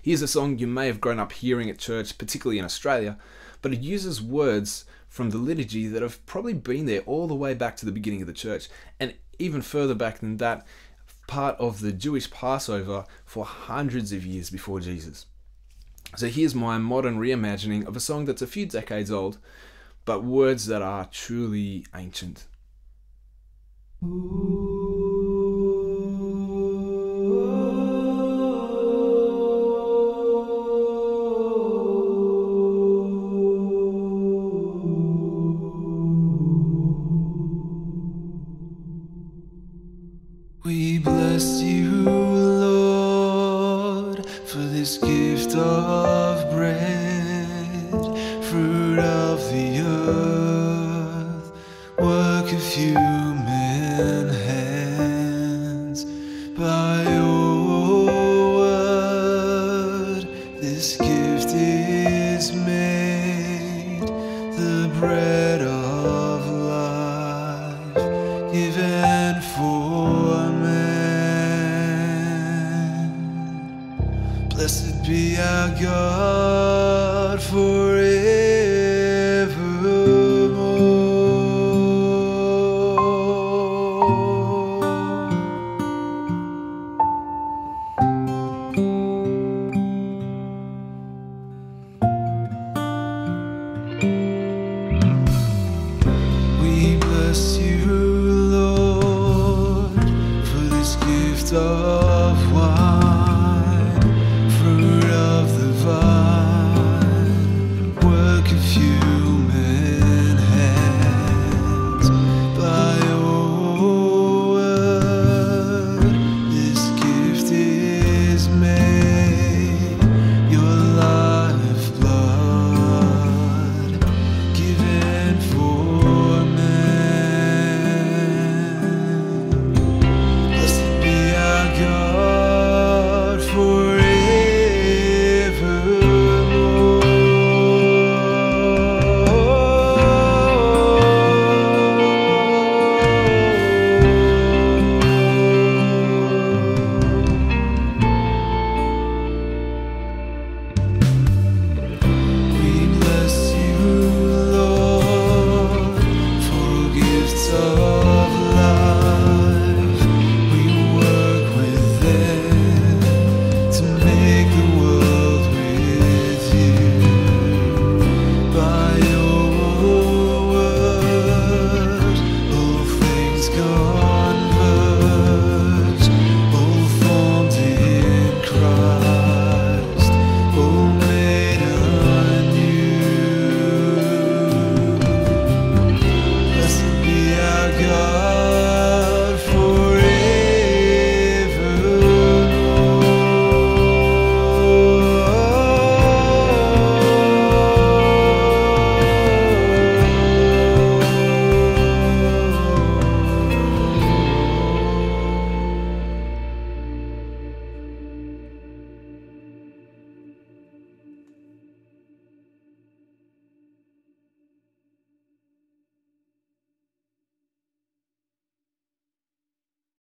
Here's a song you may have grown up hearing at church, particularly in Australia, but it uses words from the liturgy that have probably been there all the way back to the beginning of the church, and even further back than that, part of the Jewish Passover for hundreds of years before Jesus. So here's my modern reimagining of a song that's a few decades old, but words that are truly ancient. We bless you, Lord, for this gift of bread, fruit of the earth, work of human hands. By your word, this gift is made, the bread of life, given for man. Blessed be our God forever.